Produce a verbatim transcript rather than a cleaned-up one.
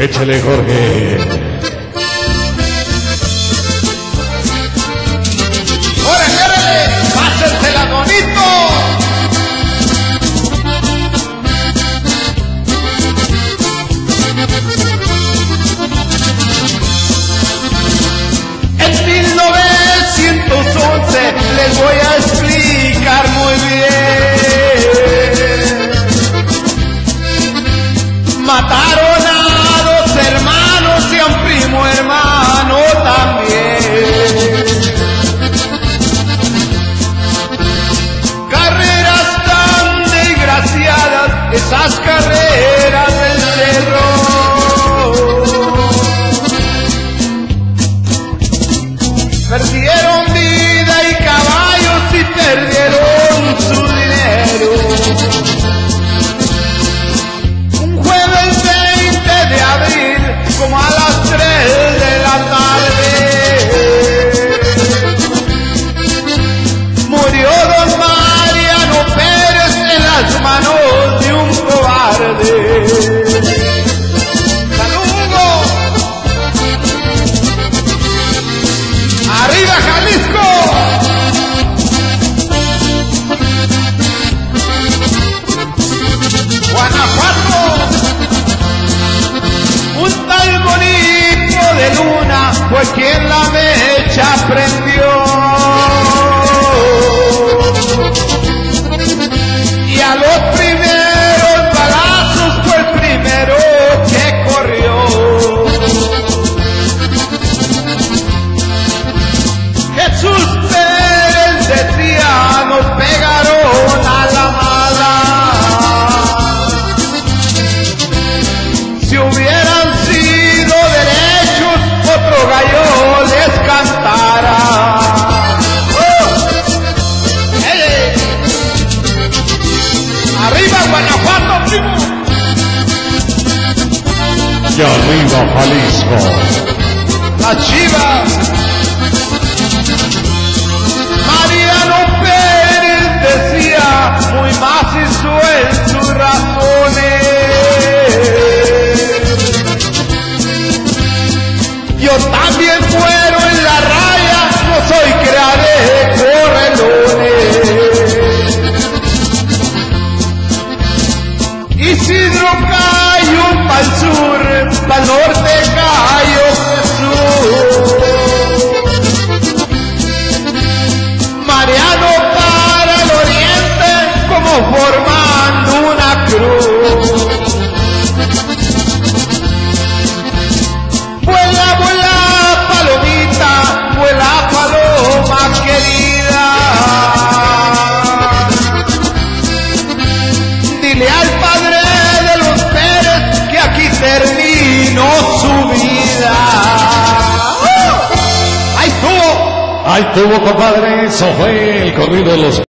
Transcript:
Échale, Jorge. ¡Órale, órale! ¡Pásensela bonito! En mil novecientos once les voy a explicar muy bien. Mataron a dos hermanos y a un primo hermano también. Carreras tan desgraciadas, esas carreras del cerro. Perdieron vida y caballos y perdieron su dinero. Un jueves veinte de abril, como a las tres de la tarde, murió don Mariano Pérez en las manos de un cobarde. ¡Salud! ¡Arriba Jalisco! Guanajuato, un tal bonito de luna fue quien la mecha prendió, y a los primeros balazos fue el primero que corrió. Jesús Pérez decía: nos pegaron a la mala. Si hubieran sido derechos, otro gallo les cantara. ¡Uh! ¡Hey! ¡Arriba Guanajuato, primo! Y arriba, Jalisco. ¡La Chiva! Mariano Pérez decía muy macizo en sus razones: yo también fuero en la raya, no soy crea de correlones. Isidro cayó pa'l sur, pa'l norte cayó Jesús. Mariano para el oriente, como formando una cruz. Vuela, vuela, palomita, vuela, paloma querida. Dile al padre de los Pérez que aquí terminó su vida. ¡Uh! ¡Ahí estuvo! Ahí tuvo, compadre. Eso fue el corrido de los